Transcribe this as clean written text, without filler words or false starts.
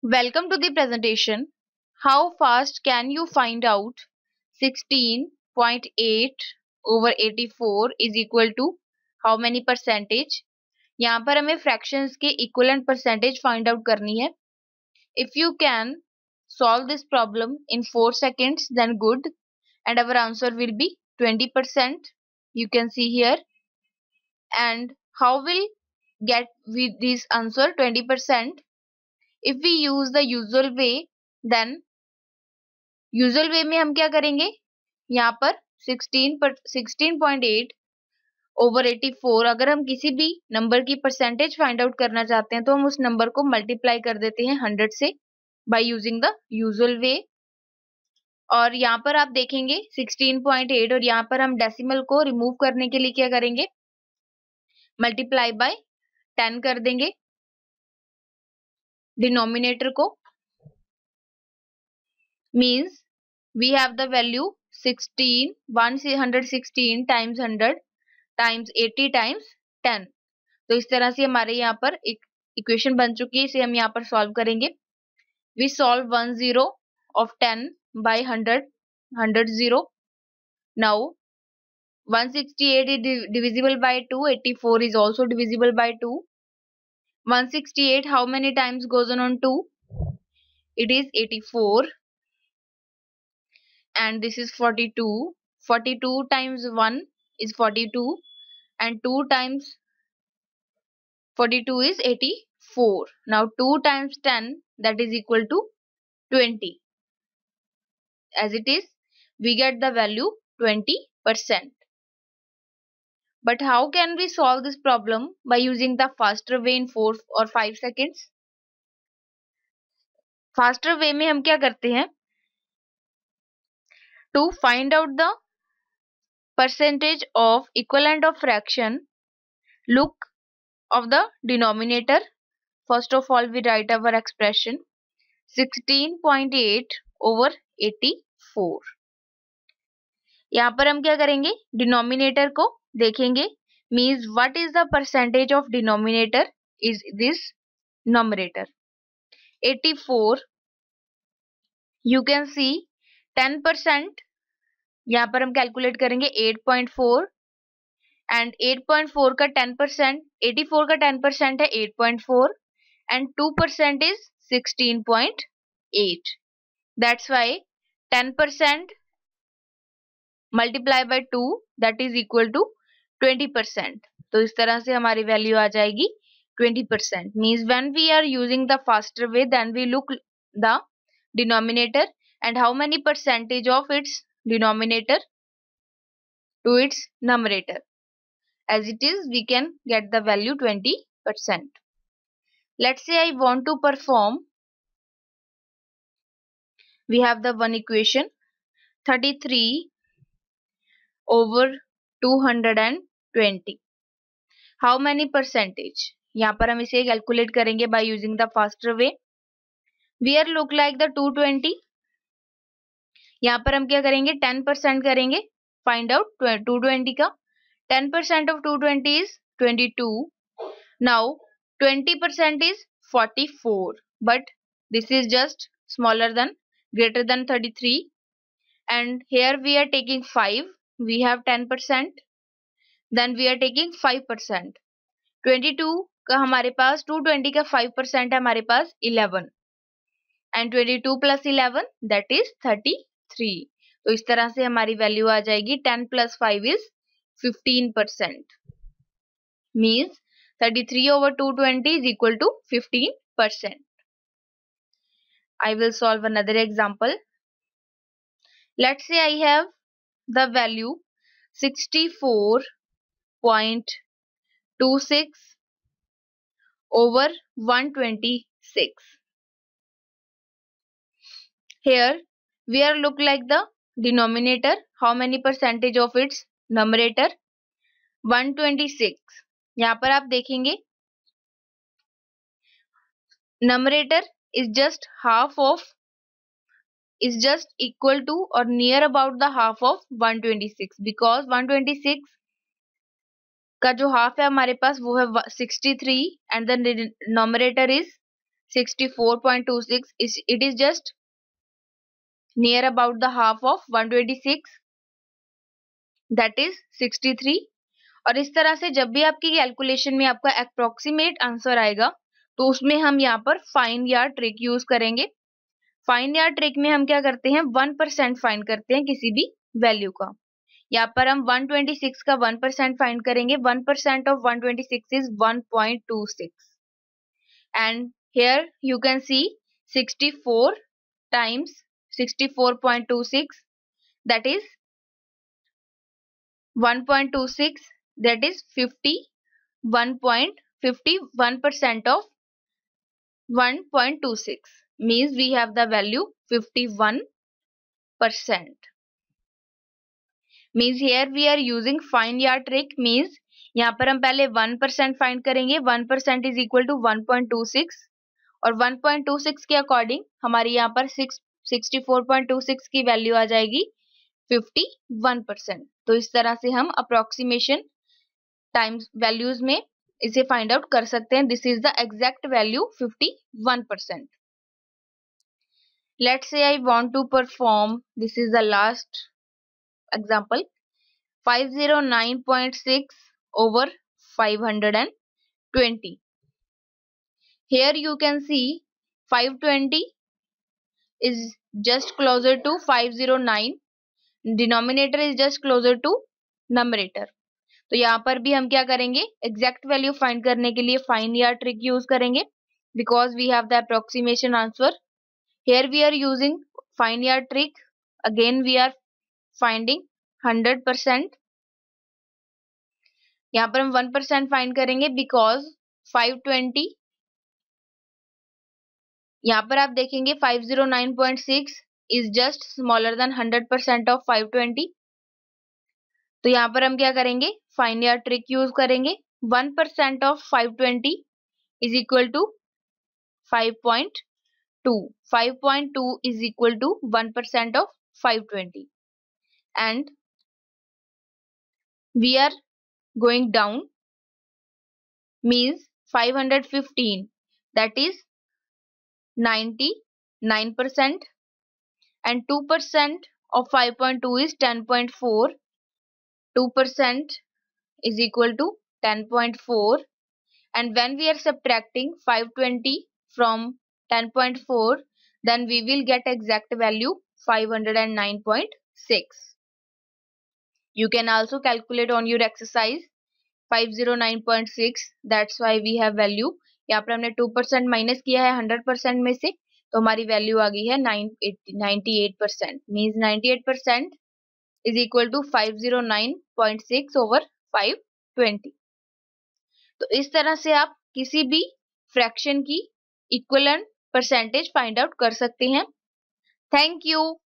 Welcome to the presentation. How fast can you find out 16.8 over 84 is equal to how many percentage? यहाँ पर हमें fractions के equivalent percentage find out करनी है. If you can solve this problem in 4 seconds, then good, and our answer will be 20%. You can see here. And how will get with this answer 20%? If we use the usual way, then usual way में हम क्या करेंगे, यहाँ पर 16.8 over 84 अगर हम किसी भी नंबर की परसेंटेज फाइंड आउट करना चाहते हैं तो हम उस नंबर को मल्टीप्लाई कर देते हैं 100 से by using the usual way. और यहाँ पर आप देखेंगे 16.8 और यहाँ पर हम डेसिमल को रिमूव करने के लिए क्या करेंगे, मल्टीप्लाई बाय 10 कर देंगे डिनोमिनेटर को. Means we have the value 116 times 100 times 80 times 10. तो इस तरह से हमारे यहाँ पर एक इक्वेशन बन चुकी है. इसे हम यहाँ पर सॉल्व करेंगे. We solve 1 0 of 10 by 100 0. Now 168 is divisible by 2. 84 is also divisible by 2. 168 how many times goes on 2? It is 84. And this is 42. 42 times 1 is 42 and 2 times 42 is 84. Now 2 times 10, that is equal to 20. As it is, we get the value 20%. But how can we solve this problem by using the faster way in 4 or 5 seconds? Faster way में हम क्या करते हैं, to find out the percentage of equivalent of fraction, look of the denominator. First of all, we write our expression 16.8 over 84. यहाँ पर हम क्या करेंगे, डिनोमिनेटर को देखेंगे. Means what is the percentage of denominator is this numerator 84. You can see 10%. यहाँ पर हम कैलकुलेट करेंगे 8.4 एंड 8.4 का 10%, 84 का 10% है 8.4 and 2% is 16.8. That's why 10% multiply by 2 that is equal to 20%. तो इस तरह से हमारी वैल्यू आ जाएगी 20%. Means when we are using the faster way, then we look the denominator and how many percentage of its denominator to its numerator. As it is, we can get the value 20%. Let's say I want to perform. We have the one equation 33 over 220. How many percentage? यहाँ पर हम इसे calculate करेंगे by using the faster way. Where look like the 220. यहाँ पर हम क्या करेंगे, 10% करेंगे. Find out 220 का 10% of 220 is 22. Now 20% is 44, but this is just smaller than greater than 33, and here we are taking 5. We have 10%, then we are taking 5%. 22 का हमारे पास 220 का 5% है हमारे पास 11, and 22 plus 11 that is 33. तो इस तरह से हमारी वैल्यू आ जाएगी 10 plus 5 is 15%. Means 33 over 220 is equal to 15%. I will solve another example. Let's say I have the value 64.26 over 126. Here we are look like the denominator. How many percentage of its numerator? 126. यहाँ पर आप देखेंगे numerator is just equal to or near about the half of 126, because 126 का जो half है हमारे पास वो है 63 and the numerator is 64.26 it is just near about the half of 126, that is 63। और इस तरह से जब भी आपकी कैलकुलेशन में आपका अप्रोक्सीमेट आंसर आएगा तो उसमें हम यहाँ पर फाइंड या ट्रिक यूज करेंगे। फाइंड या ट्रिक में हम क्या करते हैं, 1% फाइंड करते हैं किसी भी वैल्यू का। यहाँ पर हम 126 का 1% फाइंड करेंगे। 1% of 126 is 1.26 and here you can see 64 times 64.26, that is 1.26, that is 51.51% of 1.26 means we have the value 51%। means here we are using find या trick, means यहाँ पर हम पहले 1% फाइंड करेंगे। 1% इज इक्वल टू 1.26 और 1.26 के according हमारी यहाँ पर 64.26 की वैल्यू आ जाएगी 51%। तो इस तरह से हम अप्रोक्सीमेशन टाइम्स वैल्यूज में इसे फाइंड आउट कर सकते हैं। This is the exact value 51%। Let's say I want to perform, this is the last example, 509.6 over 520. Here you can see 520 is just closer to 509, denominator is just closer to numerator। तो यहाँ पर भी हम क्या करेंगे, exact value find करने के लिए फाइंड या ट्रिक यूज करेंगे because we have the approximation answer। Here we are using find या trick, again we are finding 100%। यहाँ पर हम 1% फाइंड करेंगे बिकॉज 520, यहाँ पर आप देखेंगे 509.6 is just smaller than 100% of 520। तो यहाँ पर हम क्या करेंगे, फाइंड या ट्रिक यूज करेंगे। 1% of 520 is equal to 5.2। 5.2 is equal to 1% of 520 and we are going down, means 515, that is 99%, and 2% of 5.2 is 10.4। 2% is equal to 10.4 and when we are subtracting 520 from 10.4 then we will get exact value 509.6। You can also calculate on your exercise 509.6, that's why we have value। यहाँ पर हमने 2% minus किया है 100% में से, तो हमारी value आ गई है 98%। Means 98% is equal to 509.6 over 520। तो इस तरह से आप किसी भी फ्रैक्शन की इक्विवेलेंट परसेंटेज फाइंड आउट कर सकते हैं। Thank you.